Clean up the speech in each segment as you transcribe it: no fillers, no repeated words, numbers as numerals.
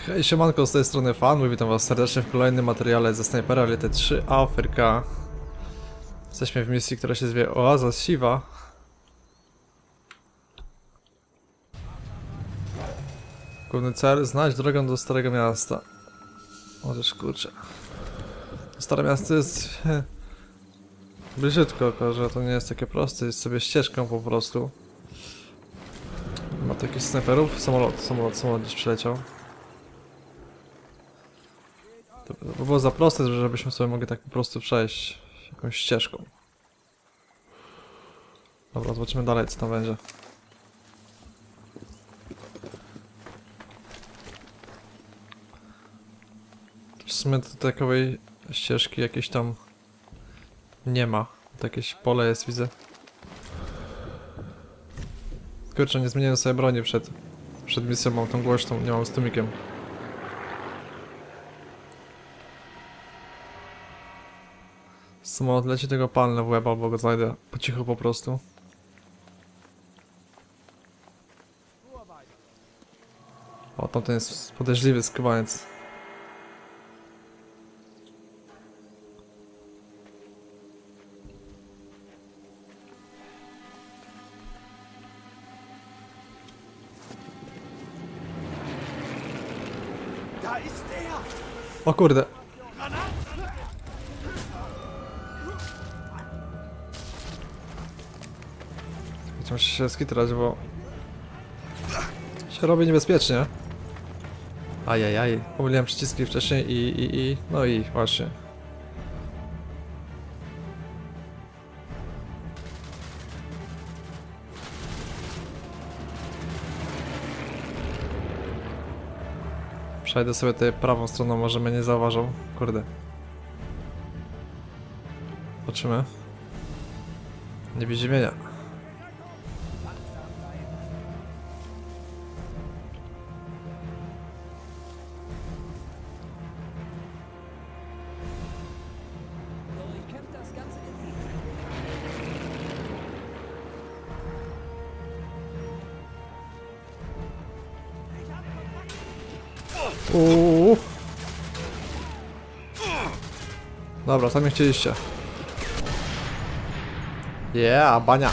Hej, siemanko, z tej strony Fan, witam was serdecznie w kolejnym materiale ze Snajpera Elite 3 Afryka. Jesteśmy w misji, która się zwie Oaza Siwa. Główny cel, znaleźć drogę do Starego Miasta. Możesz, kurczę. Stare Miasto jest bliziutko, tylko że to nie jest takie proste, jest sobie ścieżką po prostu. Ma tu jakichś snajperów? Samolot gdzieś przyleciał. To by było za proste, żebyśmy sobie mogli tak po prostu przejść jakąś ścieżką. Dobra, zobaczymy dalej, co tam będzie. W sumie to takowej ścieżki jakiejś tam nie ma. To jakieś pole jest, widzę. Kurczę, nie zmieniłem sobie broni przed misją, mam tą głośną, nie mam z tłumikiem. Samolot leci, tego palnę w łeb, albo go znajdę po cichu po prostu. O, tamten jest podejrzliwy skubaniec. O kurde. Muszę się skitrać, bo się robi niebezpiecznie. Ajajaj, pomyliłem przyciski wcześniej no i właśnie. Przejdę sobie tutaj prawą stroną, może mnie nie zauważą. Kurde. Zobaczymy. Nie widzi ziemienia. Dobra, tam mnie chcieliście. Yeah, bania.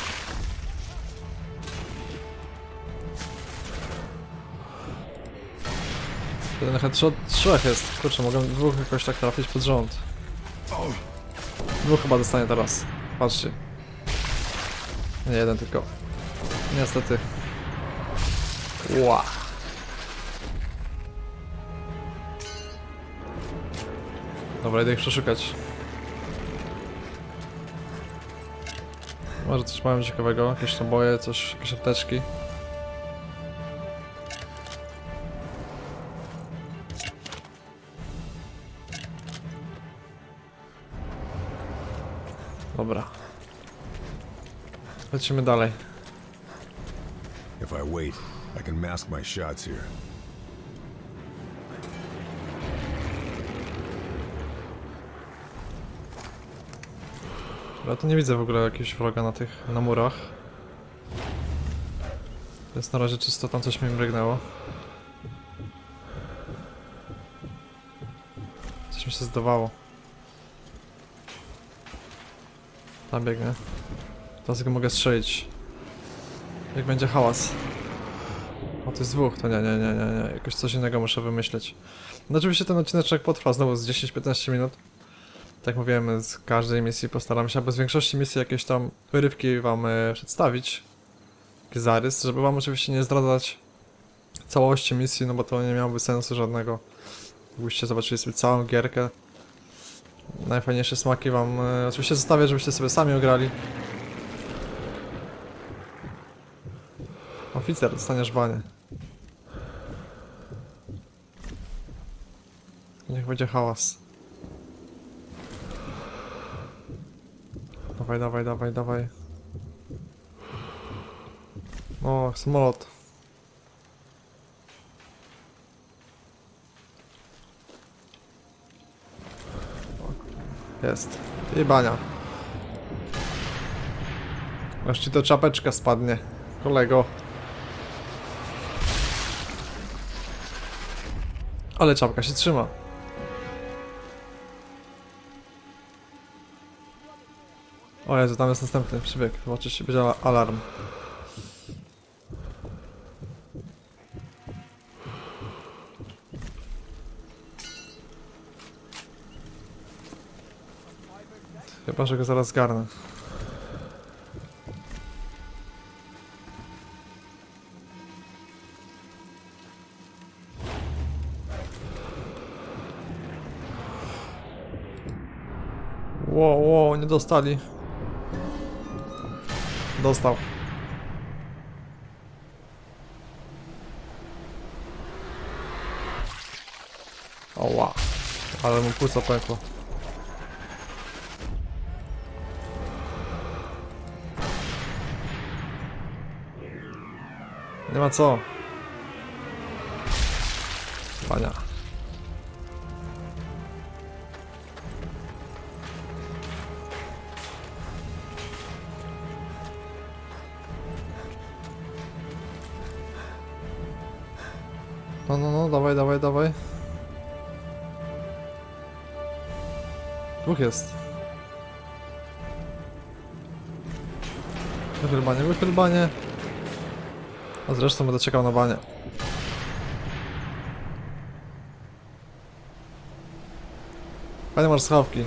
Jeden headshot, trzech jest. Kurczę, mogę dwóch jakoś tak trafić pod rząd. Dwóch chyba dostanie teraz. Patrzcie. Nie jeden tylko. Niestety. Wow. Dobra, idę ich przeszukać. Może coś mają ciekawego, jakieś naboje, coś, jakieś apteczki. Dobra. Lecimy dalej. If I wait, I can mask my shots here. Ja tu nie widzę w ogóle jakiegoś wroga na murach. To jest na razie czysto, tam coś mi mrygnęło. Coś mi się zdawało. Tam biegnie. Teraz go mogę strzelić. Jak będzie hałas. O, to jest dwóch, to nie. Jakoś coś innego muszę wymyśleć. No oczywiście ten odcineczek potrwa znowu z 10-15 minut. Tak mówiłem, z każdej misji postaram się, aby z większości misji jakieś tam wyrywki wam przedstawić. Taki zarys, żeby wam oczywiście nie zdradzać całości misji, no bo to nie miałoby sensu żadnego. Gdybyście zobaczyli sobie całą gierkę. Najfajniejsze smaki wam oczywiście zostawię, żebyście sobie sami ograli. Oficer, dostaniesz banie. Niech będzie hałas. Dawaj. O, samolot. Jest. I bania. Aż ci to czapeczka spadnie, kolego. Ale czapka się trzyma. O Jezu, tam jest następny przybieg. Zobaczysz, się będzie alarm. Chyba, że go zaraz zgarnę. Wow, nie dostali. Dostał. Oła. Ale mu płuca pękło. Nie ma co. Pania. No, dawaj. Dwóch jest. Wychyl banie. A zresztą będę czekał na banie. Panie, masz schawki.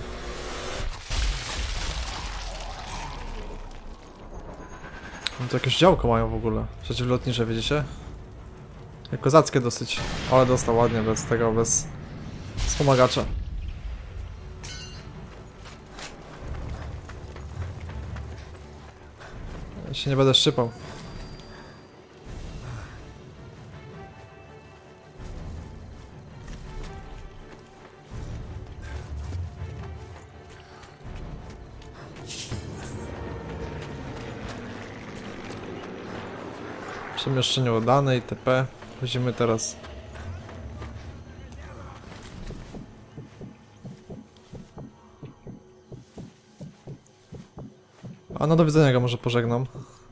No to jakieś działko mają w ogóle. Przeciwlotnicze, widzicie? Jak kozackie dosyć. Ale dostał ładnie, bez tego, bez wspomagacza. Ja się nie będę szczypał. Przemieszczenie udane itp. Wchodzimy teraz. A no do widzenia go może pożegnam.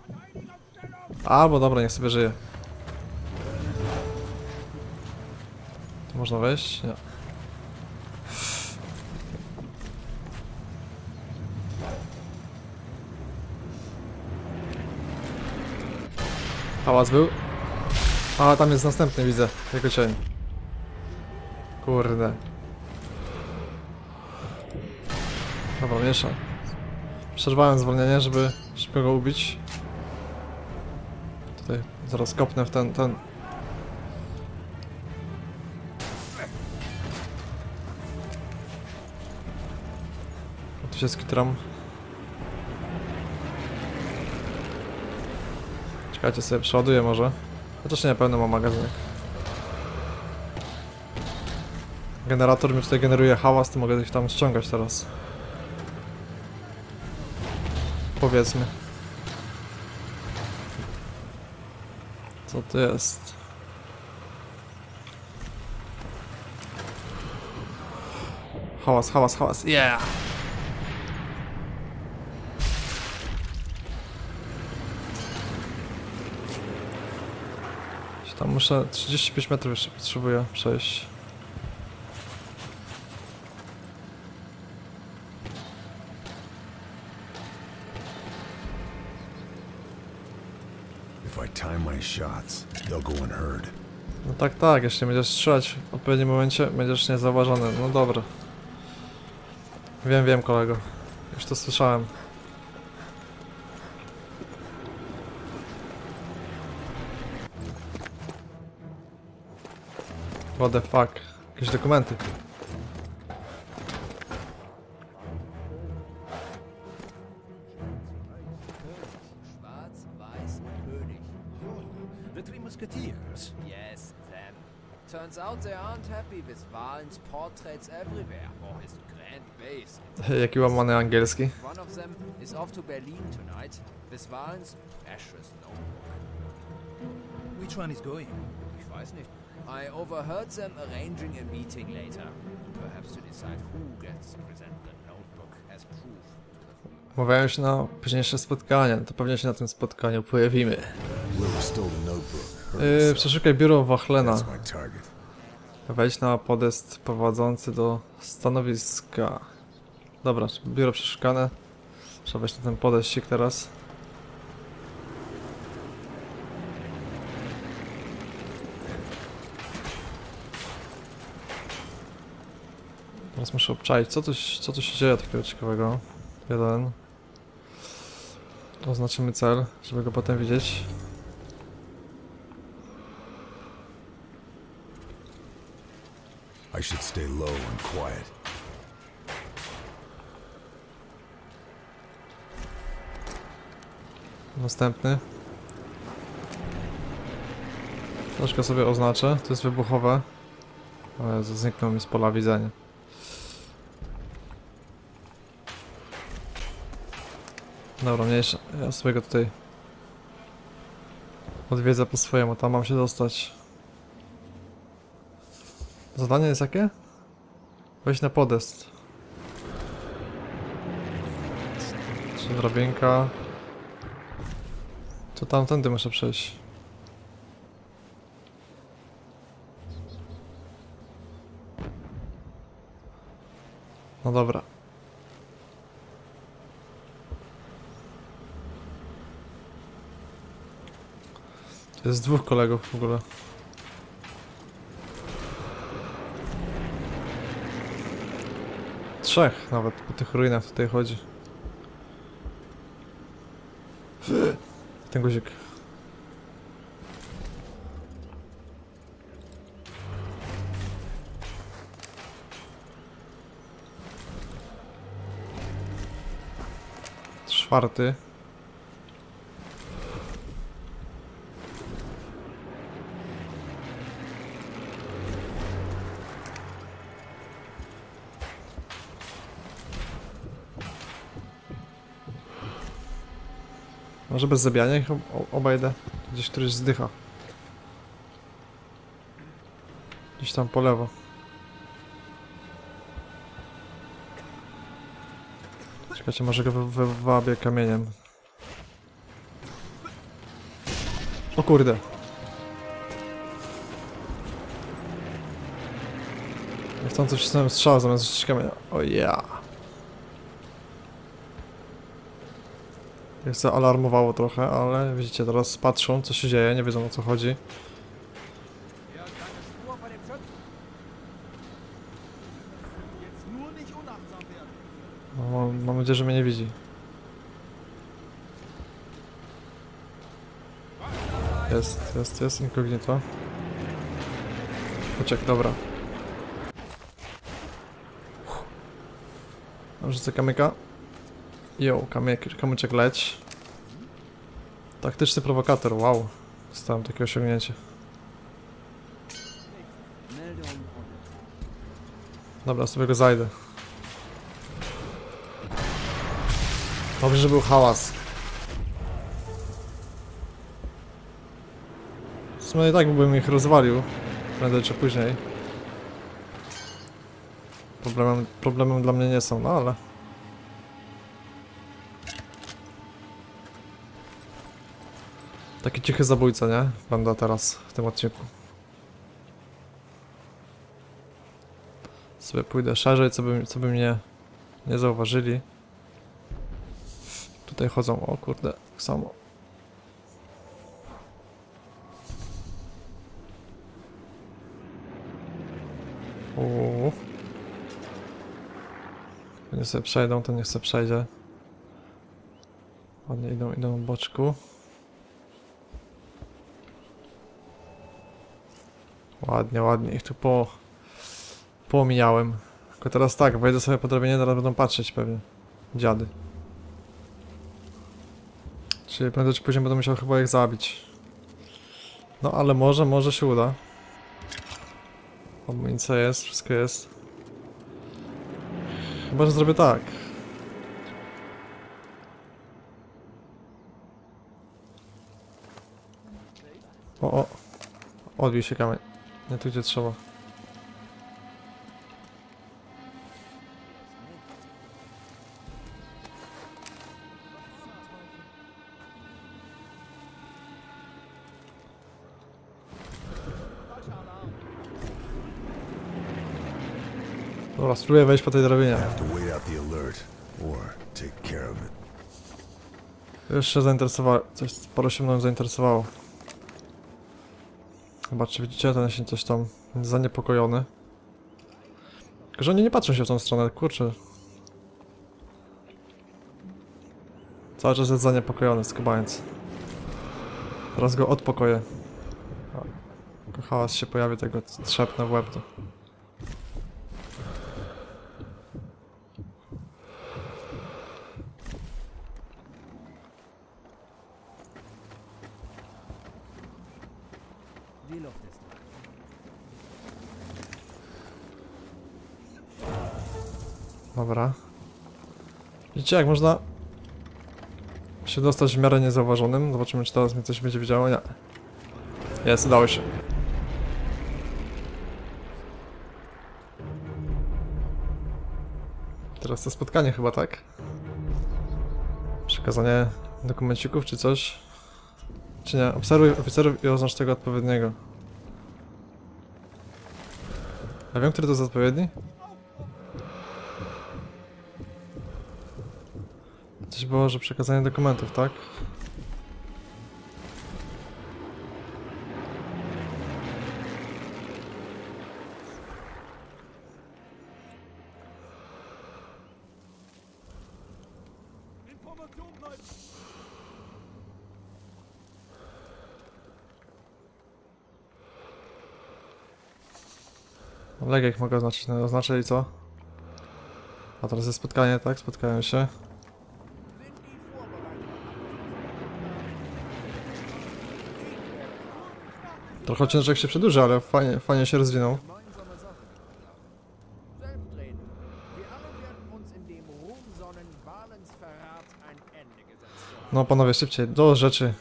Albo dobra, niech sobie żyje. Tu można wejść? Nie. Hałas był. A tam jest następny, widzę. Jego cień. Kurde. Dobra, miesza. Przerwałem zwolnienie, żeby szybko go ubić. Tutaj zaraz kopnę w ten. Tu się skitram. Czekajcie, sobie przeładuję może. Chociaż nie, pełny mam magazynek. Generator mi tutaj generuje hałas, to mogę ich tam ściągać teraz. Powiedzmy. Co to jest? Hałas. Yeah! Tam muszę 35 metrów jeszcze potrzebuję przejść. If I time my shots, they'll go unheard. No tak, jeśli będziesz strzelać w odpowiednim momencie, będziesz niezauważony. No dobra. Wiem, kolego. Już to słyszałem. What the fuck? Jakieś dokumenty. The Three Musketeers. Yes, them. Turns out they aren't happy with Valen's portraits everywhere, or his grand base. Jaki łamany angielski. One of them is off to Berlin tonight with Valen's precious notebook. Which one is going? Ich weiß nicht. I overheard them arranging a meeting later, perhaps to decide who gets to present the notebook as proof. Umawiają się na późniejsze spotkanie, to pewnie się na tym spotkaniu pojawimy. Whoever stole the notebook. Przeszukaj biuro Wachlena. That's my target. Wejdź na podest prowadzący do stanowiska. Dobra, biuro przeszukane. Trzeba wejść na ten podeścik teraz. Teraz muszę obczaić, co tu się dzieje takiego ciekawego. Jeden. Oznaczymy cel, żeby go potem widzieć. I should stay low and quiet. Następny. Troszkę sobie oznaczę, to jest wybuchowe. O Jezu, zniknął mi z pola widzenia. Dobra, mniejsza. Ja sobie go tutaj odwiedzę po swojemu, tam mam się dostać. Zadanie jest jakie? Wejść na podest. Czy drabinka? To tamtędy muszę przejść. No dobra. To jest dwóch kolegów w ogóle. Trzech nawet po tych ruinach tutaj chodzi. Ten guzik. Czwarty. Może bez zabijania ich obejdę. Gdzieś któryś zdycha. Gdzieś tam po lewo. Czekajcie, może go wywabię kamieniem. O kurde. Niechcący wcisnąłem strzał zamiast rzucić kamienia. O ja. Jak zaalarmowało trochę, ale widzicie, teraz patrzą co się dzieje, nie wiedzą o co chodzi. No, mam nadzieję, że mnie nie widzi. Jest incognito. Uciekł, dobra. Rzucę kamyka. Jo, kamyczek leć. Taktyczny prowokator, wow. Dostałem takie osiągnięcie. Dobra, sobie go zajdę. Dobrze, że był hałas. W sumie i tak bym ich rozwalił. Prędzej czy później. Problemem dla mnie nie są, no ale... Taki cichy zabójca, nie? Będę teraz w tym odcinku. Sobie pójdę szerzej, co by mnie nie zauważyli. Tutaj chodzą, o kurde, tak samo. Nie sobie przejdą, to niech sobie przejdzie. Ładnie idą w boczku. Ładnie ich tu poomijałem. Tylko teraz tak, wejdę sobie po drabinie, teraz będą patrzeć pewnie. Dziady. Czyli prędzej czy później będę musiał chyba ich zabić. No ale może się uda. Amunicja jest, wszystko jest. Chyba, że zrobię tak. O. Odbił się kamień. Nie tu gdzie trzeba. Dobra, spróbuję wejść po tej drabinie. I have to wait out the alert, or take care of it. Już się zainteresowało, coś sporo się mną zainteresowało. Zobaczcie, widzicie, ten się coś tam zaniepokojony. Tylko, że oni nie patrzą się w tą stronę, kurczę. Cały czas jest zaniepokojony, skubańc. Teraz go odpokoję. Tylko hałas się pojawi, tego trzepnę w łeb. To. Deal of this. Dobra. Widzicie, jak można się dostać w miarę niezauważonym? Zobaczymy, czy teraz mi coś będzie widziało. Nie. Jest, udało się. Teraz to spotkanie chyba, tak? Przekazanie dokumencików czy coś? Czy nie? Obserwuj oficerów i oznacz tego odpowiedniego. Ja wiem, który to jest odpowiedni? Coś było, że przekazanie dokumentów, tak? Legek mogę oznaczyć, no oznaczę i co? A teraz jest spotkanie, tak? Spotkają się. Trochę ciężek się przedłuży, ale fajnie się rozwinął. Gemeinsame Sache, ja. Selbstredend. Wir alle werden uns in dem Ruhm sonnen, Valens Verrat ein Ende gesetzt zu haben. No panowie, szybciej, do rzeczy.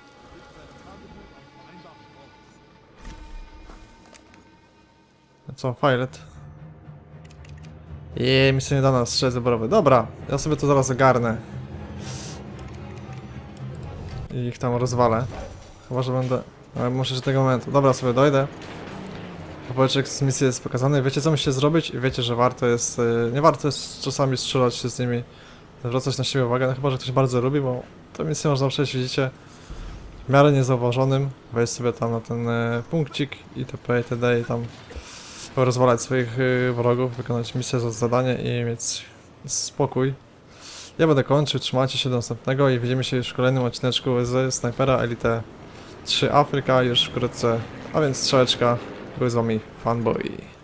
Co, Filet? Misja nie dana, strzelec wyborowy. Dobra, ja sobie to zaraz ogarnę. I ich tam rozwalę. Chyba, że będę... Ale muszę do tego momentu. Dobra, sobie dojdę. Opowieczek z misji jest pokazany. Wiecie, co musicie zrobić i wiecie, że warto jest... Nie warto jest czasami strzelać się z nimi. Zwracać na siebie uwagę. No chyba, że ktoś bardzo lubi, bo tę misję można przejść, widzicie, w miarę niezauważonym. Wejść sobie tam na ten punkcik itp. itd. i tam rozwalać swoich wrogów, wykonać misję za zadanie i mieć spokój. Ja będę kończył, trzymajcie się do następnego i widzimy się już w kolejnym odcineczku z Snajpera Elite 3 Afryka już wkrótce, a więc strzałeczka, był z wami Fanboy.